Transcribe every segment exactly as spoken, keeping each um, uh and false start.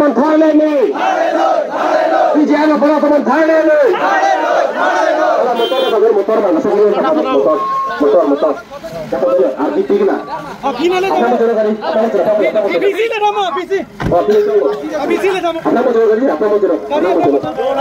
teman Thailand nih. Bijian para teman Thailand nih. Motor motor motor mana sebelum motor motor motor. Dapat dia Argentina kena. Argentina le kamu. Bisi le kamu bisi. Bisi le kamu. Apa motor kali? Apa motor? Apa motor?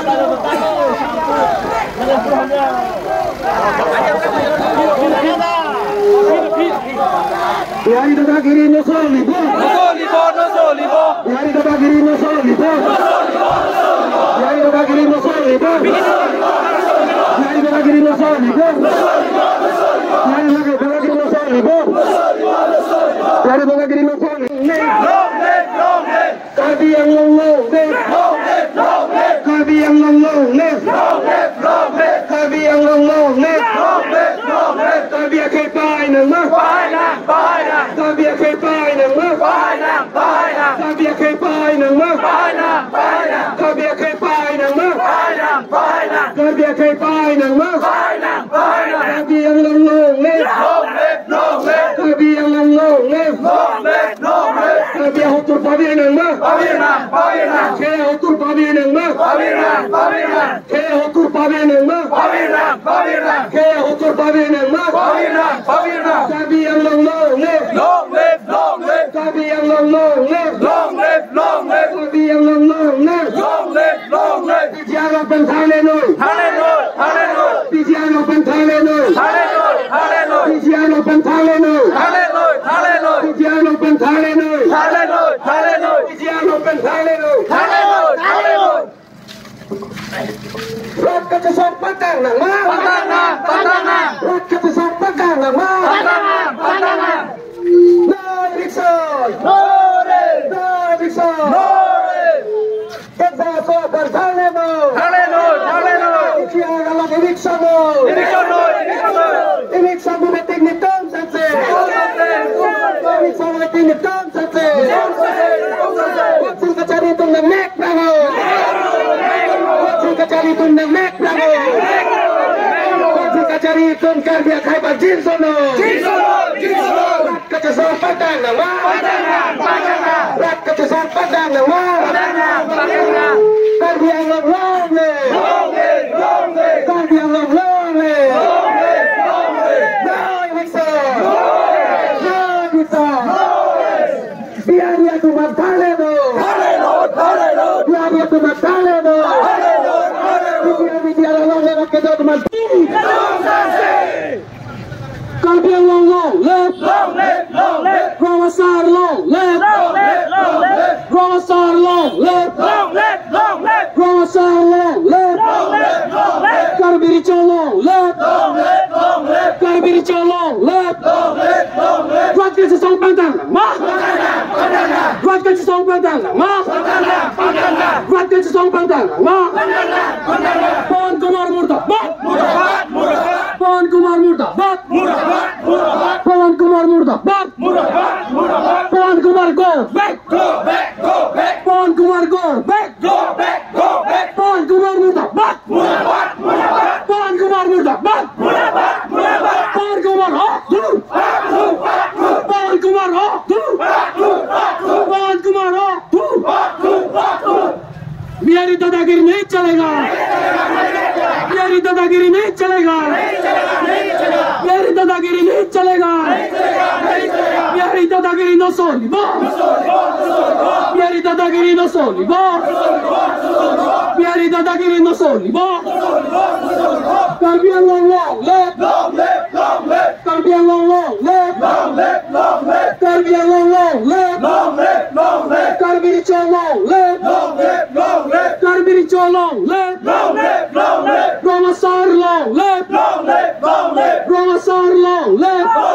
Biari dapat kiri nosol libo. Nosol libo nosol libo. Biari dapat kiri nosol libo. Biari dapat kiri nosol libo. Biari dapat kiri nosol libo. Biari dapat kiri nosol libo. Biari dapat kiri nosol libo. Long live, long live. Kabi yang long long live. Long live, long live. Kabi yang long long live. Long live, long live. Kabi yang long long live. Long live, long live. Kabi yang kay pai nang ma. Pai nang, pai nang. Kabi yang kay pai nang ma. Pai nang, pai nang. Kabi yang kay pai nang ma. Pai nang, pai nang. Kabi yang kay pai nang ma. Pai nang, pai nang. Kabi yang kay pai nang ma. Pai nang, pai nang. Kabi yang long long live. Long live, long live. Kabi yang long long live. Long live, long live. Kabi yang hutur pabi nang ma. Pabi nang, pabi nang. Kaya hutur pabi nang ma. Pabi nang, pabi nang. Kaya hutur pabi nang ma. Pabi nang, pabi nang. Kaya hutur pabi nang ma. Pabi nang, pabi nang. Kabi yang long long live. Long live, long live. Kabi yang long long live. Long live, long live. Kabi yang long long live. Long live, long live. Bijian open Thailand oi. Thailand oi, Thailand oi. Bijian open Thailand oi. Thailand oi, Thailand oi. Bijian open Thailand oi. Thailand oi, Thailand oi. Bijian open Thailand oi. Thailand oi, Thailand oi. Bijian open Thailand oi. Thailand oi, Thailand oi. Rot kecesok patang nang ma. Patang nang, patang nang. Rot kecesok patang nang ma. Patang nang, patang nang. No Rickson. No No Rickson. No Kita ko Thailand oi. Thailand oi, Thailand oi. Bijian kalau Rickson oi. Rickson oi, Rickson oi. Rickson meeting ni tom satse. Rickson meeting ni tom satse. Waktu kecari tung nang nek prago. Waktu kecari tung nang nek prago. Waktu kecari tung karya kaiban jinsono. Jinsono, jinsono. Kecesok padang nang ma. Padang nang, padang nang. Rat kecesok padang nang ma. Padang nang, padang nang. Karya long long le. Long le, long le. Karya long long le. Long le, long le. No Rickson. No Rickson. Biar dia tumat Thailand oi. Thailand oi, Thailand oi. Biar dia tumat Thailand oi. Thailand oi, Thailand oi. Biar dia long long ke tumat. Kabi yang long long live. Long live, long live. Rawasar long live. Long live, long live. Rawasar long live. Long live, long live. Rawasar long live. Long live, long live. Karbiri long live. Long live, long live. Karbiri long live. Long live, long live. Rat kecesok patang nang ma. Rat kecesok patang nang ma. Rat kecesok patang nang ma. Pon Kumar murtad. Murtad, murtad. Pon Kumar murtad. Murtad, murtad. Pon Kumar murtad. Murtad, murtad. Pon Kumar go back. Go back, go back. Pon Kumar go back. Go back, go back. Pon Kumar murtad. Murtad, murtad. Pon Kumar murtad. Murtad, murtad. Pon Kumar oh. Pon Kumar oh. Pon Kumar oh. Bihari दादागिरी नहीं चलेगा, बिहारी दादागिरी नहीं चलेगा, बिहारी दादागिरी नहीं चलेगा, बिहारी दादागिरी न सोलिबो, बिहारी दादागिरी न सोलिबो, बिहारी दादागिरी न सोलिबो, Karbian long long live, long live, long live, Karbian long long live, long live, long live, Karbian long long live, long live, long live, Karbiri long live, long live, long live, Karbiri long live, long live, long live, Rawasar long live, long live, long live, Rawasar long live.